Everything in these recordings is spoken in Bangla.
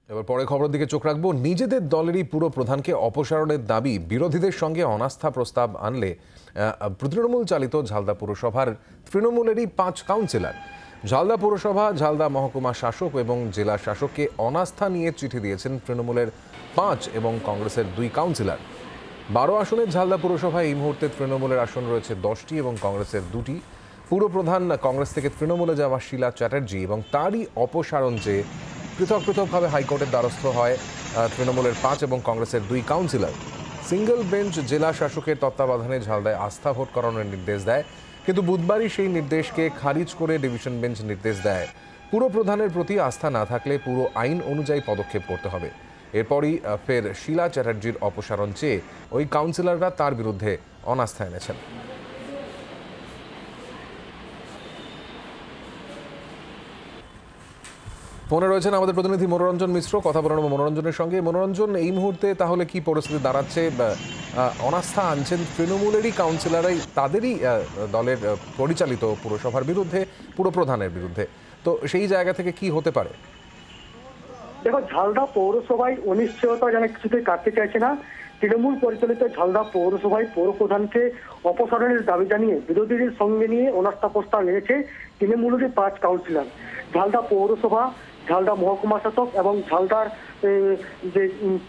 এবার পরে খবরের দিকে চোখ রাখবো। নিজেদের দলেরই পুরো প্রধানকে অপসারণের দাবি বিরোধীদের সঙ্গে অনাস্থা প্রস্তাব আনলে তৃণমূল চালিত ঝালদা পুরসভার তৃণমূলেরই 5 কাউন্সিলর ঝালদা পুরসভা, ঝালদা মহকুমা শাসক এবং জেলা শাসককে অনাস্থা নিয়ে চিঠি দিয়েছেন তৃণমূলের 5 এবং কংগ্রেসের 2 কাউন্সিলর। 12 আসনের ঝালদা পুরসভায় এই মুহূর্তে তৃণমূলের আসন রয়েছে 10টি এবং কংগ্রেসের 2টি। পুরপ্রধান কংগ্রেস থেকে তৃণমূলে যাওয়া শীলা চ্যাটার্জি এবং তারই অপসারণ চেয়ে পৃথকভাবে হাইকোর্টের দ্বারস্থ হয় তৃণমূলের 5 এবং কংগ্রেসের 2 কাউন্সিলর। সিঙ্গল বেঞ্চ জেলা শাসকের তত্ত্বাবধানে ঝালদায় আস্থা ভোট করানোর নির্দেশ দেয়, কিন্তু বুধবারই সেই নির্দেশকে খারিজ করে ডিভিশন বেঞ্চ নির্দেশ দেয় পুরপ্রধানের প্রতি আস্থা না থাকলে পুরো আইন অনুযায়ী পদক্ষেপ করতে হবে। এরপরই ফের শীলা চ্যাটার্জির অপসারণ চেয়ে ওই কাউন্সিলররা তার বিরুদ্ধে অনাস্থা এনেছেন। ফোনে রয়েছেন আমাদের প্রতিনিধি মনোরঞ্জন মিশ্র, কথা বলানো মনোরঞ্জনের সঙ্গে। মনোরঞ্জন, এই মুহূর্তে তাহলে কি পরিস্থিতি দাঁড়াচ্ছে? অনাস্থা আনছেন তৃণমূলেরই কাউন্সিলরই, তাদেরই দলের পরিচালিত পুরসভার বিরুদ্ধে, পুরপ্রধানের বিরুদ্ধে। তো সেই জায়গা থেকে কি হতে পারে? দেখো, ঝালদা পৌরসভায় অনিশ্চয়তা যেন কিছুতেই কাটতে চাইছে না। তৃণমূল পরিচালিত ঝালদা পৌরসভায় পৌরপ্রধানকে অপসারণের দাবি জানিয়ে বিরোধীদের সঙ্গে নিয়ে অনাস্থা প্রস্তাব এনেছে তৃণমূলের 5 কাউন্সিলর। ঝালদা পৌরসভা, ঝালদা মহকুমা শাসক এবং ঝালদার যে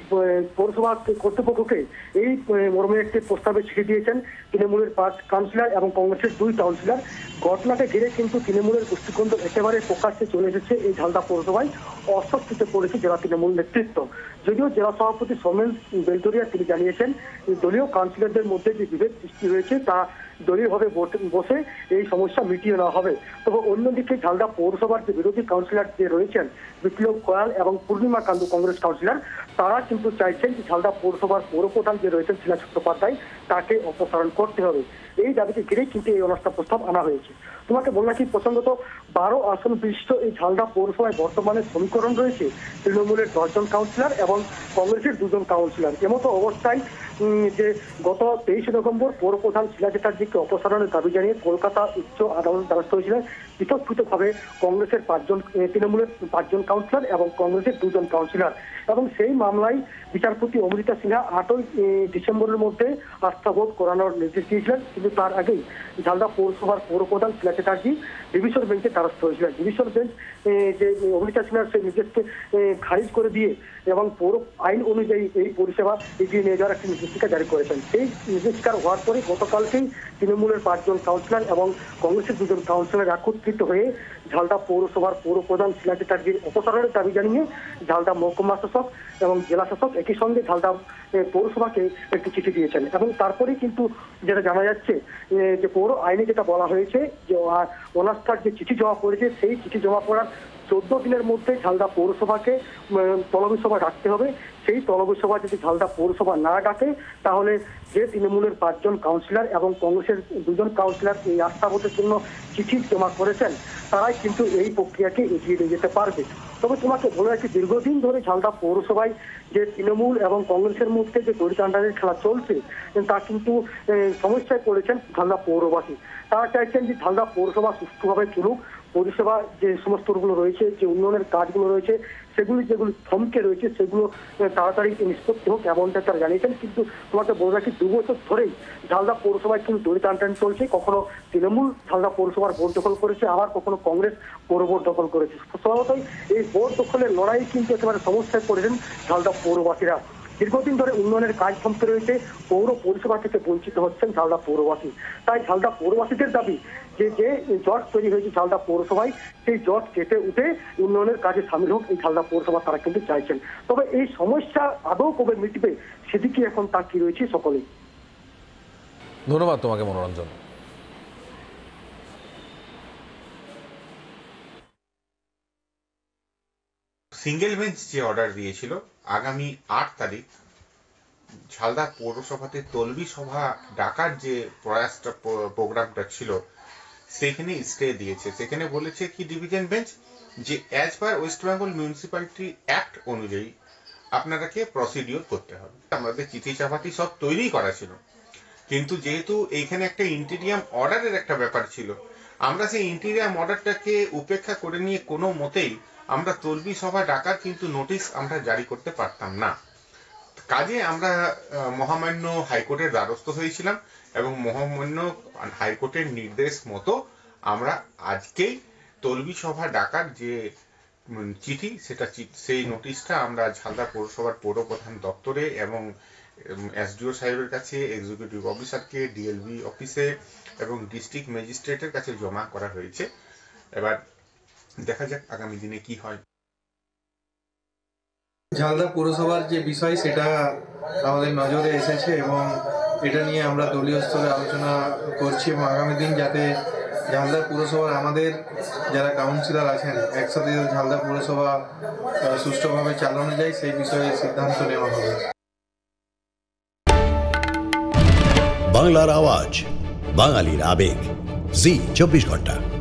পৌরসভা কর্তৃপক্ষকে এই মর্মে একটি প্রস্তাবে চিঠি দিয়েছেন তৃণমূলের 5 কাউন্সিলর এবং কংগ্রেসের 2 কাউন্সিলর। ঘটনাকে ঘিরে কিন্তু তৃণমূলের গোষ্ঠীকন্দ একেবারে প্রকাশ্যে চলে এসেছে এই ঝালদা পৌরসভায়। অস্বস্তিতে পড়েছে জেলা তৃণমূল নেতৃত্ব। যদিও জেলা সভাপতি সোমেন বেলতরিয়া তিনি জানিয়েছেন দলীয় কাউন্সিলরদের মধ্যে যে বিভেদ সৃষ্টি হয়েছে তা দলীয়ভাবে বসে এই সমস্যা মিটিয়ে নেওয়া হবে। তবে অন্যদিকে ঝালদা পৌরসভার যে বিরোধী কাউন্সিলর যে রয়েছেন বিপ্লব কয়াল এবং পূর্ণিমা কান্দু কংগ্রেস কাউন্সিলর, তারা কিন্তু চাইছেন যে ঝালদা পৌরসভার পৌরপ্রধান যে রয়েছেন শীলা চট্টোপাধ্যায় তাকে অপসারণ করতে হবে। এই দাবিকে ঘিরেই কিন্তু এই অনাস্থা প্রস্তাব আনা হয়েছে। তোমাকে বললাম কি, প্রসঙ্গত 12 আসন বিশিষ্ট এই ঝালদা পৌরসভায় বর্তমানে সমীকরণ রয়েছে তৃণমূলের 10 জন কাউন্সিলর এবং কংগ্রেসের 2 জন কাউন্সিলর। এমতো অবস্থায় যে গত 23 নভেম্বর পৌরপ্রধান শীলা চ্যাটার্জিকে অপসারণের দাবি জানিয়ে কলকাতা উচ্চ আদালত দ্বারস্থ হয়েছিলেন পৃথকভাবে কংগ্রেসের 5 জন, তৃণমূলের 5 জন কাউন্সিলর এবং কংগ্রেসের 2 জন কাউন্সিলর। এবং সেই মামলায় বিচারপতি অমৃতা সিনহা 8ই ডিসেম্বরের মধ্যে আস্থা ভোট করানোর নির্দেশ দিয়েছিলেন, কিন্তু তার আগেই ঝালদা পৌরসভার পৌরপ্রধান শীলা চ্যাটার্জি ডিভিশন বেঞ্চে দ্বারস্থ হয়েছিলেন। ডিভিশন বেঞ্চ যে অমৃতা সিনহার সেই নির্দেশকে খারিজ করে দিয়ে এবং পৌর আইন অনুযায়ী এই পরিষেবা এগিয়ে নিয়ে যাওয়ার একটি নির্দেশিকা জারি করেছেন। সেই নির্দেশিকা হওয়ার পরে গতকালকেই তৃণমূলের 5 জন কাউন্সিলর এবং কংগ্রেসের 2 জন কাউন্সিলর একত্রিত হয়ে ঝালদা পৌরসভার পৌরপ্রধান শীলা চ্যাটার্জির অপসারণের দাবি জানিয়ে ঝালদা মহকুমা শাসক এবং জেলা শাসক একই সঙ্গে ঝালদা পৌরসভাকে একটি চিঠি দিয়েছেন। এবং তারপরেই কিন্তু যেটা জানা যাচ্ছে যে পৌর আইনে যেটা বলা হয়েছে যে অনাস্থার যে চিঠি জমা পড়েছে সেই চিঠি জমা পড়ার 14 দিনের মধ্যে ঝালদা পৌরসভাকে তলবি সভা ডাকতে হবে। সেই তলবি সভা যদি ঝালদা পৌরসভা না ডাকে তাহলে যে তৃণমূলের 5 জন কাউন্সিলর এবং কংগ্রেসের 2 জন কাউন্সিলর এই আস্থা ভোটের জন্য চিঠি জমা করেছেন তারাই কিন্তু এই প্রক্রিয়াকে এগিয়ে নিয়ে যেতে পারবে। তবে তোমাকে বলে রাখি, দীর্ঘদিন ধরে ঝালদা পৌরসভায় যে তৃণমূল এবং কংগ্রেসের মধ্যে যে দড়িটানাটানির খেলা চলছে তা কিন্তু সমস্যায় পড়েছেন ঝালদা পৌরবাসী। তারা চাইছেন যে ঝালদা পৌরসভা সুষ্ঠুভাবে চলুক, পরিষেবা যে সমস্তগুলো রয়েছে, যে উন্নয়নের কাজগুলো রয়েছে সেগুলি যেগুলো থমকে রয়েছে সেগুলো তাড়াতাড়ি নিষ্পত্তি হোক এমনটা তারা জানিয়েছেন। কিন্তু তোমাকে বলে রাখি, 2 বছর ধরেই ঝালদা পৌরসভায় কিন্তু দড়ি টানটানি চলছে। কখনো তৃণমূল ঝালদা পৌরসভার ভোট দখল করেছে, আবার কখনো কংগ্রেস পৌর ভোট দখল করেছে। স্বভাবতই এই ভোট দখলের লড়াই কিন্তু একেবারে সমস্যায় পড়েছেন ঝালদা পৌরবাসীরা। দীর্ঘদিন ধরে উন্নয়নের কাজ থমকে রয়েছে, পৌর পরিষেবা থেকে বঞ্চিত হচ্ছেন ঝালদা পৌরবাসী। তাই ঝালদা পৌরবাসীদের দাবি যে জট তৈরি হয়েছে ঝালদা পৌরসভায় সেই জট কেটে উঠে উন্নয়নের কাজে সামিল হোক এই ঝালদা পৌরসভা তারা কিন্তু চাইছেন। তবে এই সমস্যা আদৌ কবে মিটবে সেদিকে এখন তাকিয়ে রয়েছে সকলেই। ধন্যবাদ তোমাকে মনোরঞ্জন। সিঙ্গেল বেঞ্চ যে অর্ডার দিয়েছিল আগামী 8 তারিখ ঝালদা পৌরসভাতে তলবি সভা ডাকার যে প্রয়াসটা প্রোগ্রামটা ছিল সেখানে স্টে দিয়েছে। সেখানে বলেছে কি ডিভিশন বেঞ্চ যে as per West Bengal municipality act অনুযায়ী আপনারাকে প্রসিডিওর করতে হবে। আমাদের চিঠি চাপাতি সব তৈরি করা ছিল, কিন্তু যেহেতু এইখানে একটা ইন্টিরিয়াম অর্ডারের একটা ব্যাপার ছিল, আমরা সেই ইন্টিরিয়াম অর্ডারটাকে উপেক্ষা করে নিয়ে কোনো মতেই আমরা তলবি সভা ডাকার কিন্তু নোটিশ আমরা জারি করতে পারতাম না। কাজে আমরা মহামান্য হাইকোর্টের দ্বারস্থ হয়েছিলাম এবং মহামান্য হাইকোর্টের নির্দেশ মতো আমরা আজকেই তলবি সভা ডাকার যে চিঠি সেই নোটিশটা আমরা ঝালদা পৌরসভার পৌরপ্রধান দপ্তরে এবং এসডিও সাহেবের কাছে, এক্সিকিউটিভ অফিসারকে, ডিএলবি অফিসে এবং ডিস্ট্রিক্ট ম্যাজিস্ট্রেটের কাছে জমা করা হয়েছে। এবার দেখা যাক আগামী দিনে কি হয়। ঝালদা পৌরসভার যে বিষয় সেটা আমাদের নজরে এসেছে এবং এটা নিয়ে আমরা দলীয় স্তরে আলোচনা করছি এবং আগামী দিন যাতে ঝালদা পৌরসভার আমাদের যারা কাউন্সিলর আছেন একসাথে ঝালদা পৌরসভা সুষ্ঠুভাবে চালানো যায় সেই বিষয়ে সিদ্ধান্ত নেওয়া হবে। বাংলার আওয়াজ, বাঙালির আবেগ, জি 24 ঘন্টা।